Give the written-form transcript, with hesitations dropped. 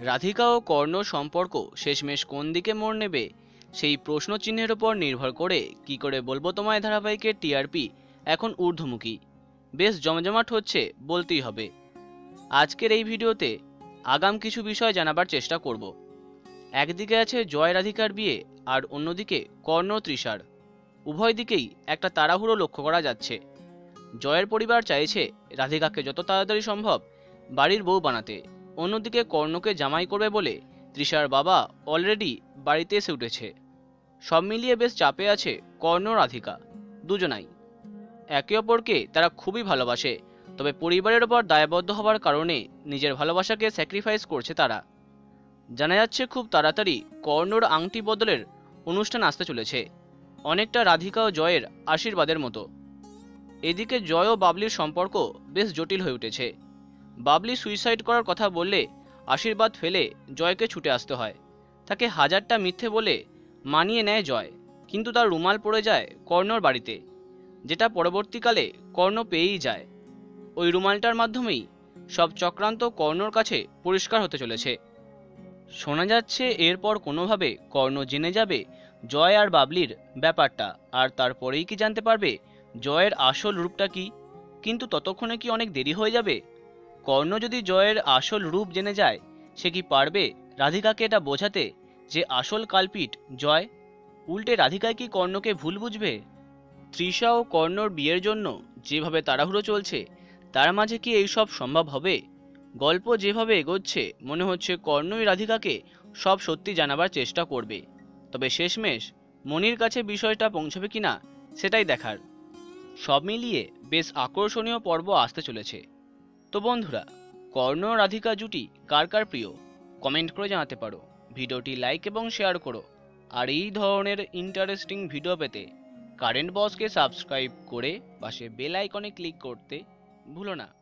রাধিকা ও কর্ণ সম্পর্ক শেষমেশ কোন দিকে মোড় নেবে সেই প্রশ্ন চিহ্নের উপর নির্ভর করে কি করে বলবো তোমায় ধারাবাহিকের টিআরপি এখন ঊর্ধ্বমুখী। বেশ জমজমাট হচ্ছে বলতেই হবে। আজকের এই ভিডিওতে আগাম কিছু বিষয় জানাবার চেষ্টা করব। একদিকে আছে জয় রাধিকার বিয়ে আর অন্যদিকে কর্ণ তৃষার। উভয় দিকেই একটা তাড়াহুড়ো লক্ষ্য করা যাচ্ছে। জয়ের পরিবার চাইছে রাধিকাকে যত তাড়াতাড়ি সম্ভব বাড়ির বউ বানাতে, অন্যদিকে কর্ণকে জামাই করবে বলে তৃষার বাবা অলরেডি বাড়িতে এসে উঠেছে। সব মিলিয়ে বেশ চাপে আছে কর্ণ রাধিকা দুজনাই। একে অপরকে তারা খুবই ভালোবাসে, তবে পরিবারের ওপর দায়বদ্ধ হওয়ার কারণে নিজের ভালোবাসাকে স্যাক্রিফাইস করছে তারা। জানা যাচ্ছে খুব তাড়াতাড়ি কর্ণর আংটি বদলের অনুষ্ঠান আসতে চলেছে, অনেকটা রাধিকা ও জয়ের আশীর্বাদের মতো। এদিকে জয় ও বাবলির সম্পর্ক বেশ জটিল হয়ে উঠেছে। বাবলি সুইসাইড করার কথা বললে আশীর্বাদ ফেলে জয়কে ছুটে আসতে হয়। তাকে হাজারটা মিথ্যে বলে মানিয়ে নেয় জয়, কিন্তু তার রুমাল পড়ে যায় কর্ণর বাড়িতে, যেটা পরবর্তীকালে কর্ণ পেয়েই যায়। ওই রুমালটার মাধ্যমেই সব চক্রান্ত কর্ণর কাছে পরিষ্কার হতে চলেছে। শোনা যাচ্ছে এরপর কোনোভাবে কর্ণ জেনে যাবে জয় আর বাবলির ব্যাপারটা, আর তারপরেই কি জানতে পারবে জয়ের আসল রূপটা কি। কিন্তু ততক্ষণে কি অনেক দেরি হয়ে যাবে? কর্ণ যদি জয়ের আসল রূপ জেনে যায়, সে কি পারবে রাধিকাকে এটা বোঝাতে যে আসল কালপিট জয়? উল্টে রাধিকায় কি কর্ণকে ভুল বুঝবে? তৃষা ও কর্ণর বিয়ের জন্য যেভাবে তাড়াহুড়ো চলছে, তার মাঝে কি এইসব সম্ভব হবে? গল্প যেভাবে এগোচ্ছে মনে হচ্ছে কর্ণই রাধিকাকে সব সত্যি জানাবার চেষ্টা করবে, তবে শেষমেশ মনির কাছে বিষয়টা পৌঁছবে কিনা সেটাই দেখার। সব মিলিয়ে বেশ আকর্ষণীয় পর্ব আসতে চলেছে। তো বন্ধুরা, কর্ণ রাধিকা জুটি কার কার প্রিয় কমেন্ট করে জানাতে পারো। ভিডিওটি লাইক এবং শেয়ার করো। আর এই ধরনের ইন্টারেস্টিং ভিডিও পেতে কারেন্ট বসকে সাবস্ক্রাইব করে পাশে বেল আইকনে ক্লিক করতে ভুলো না।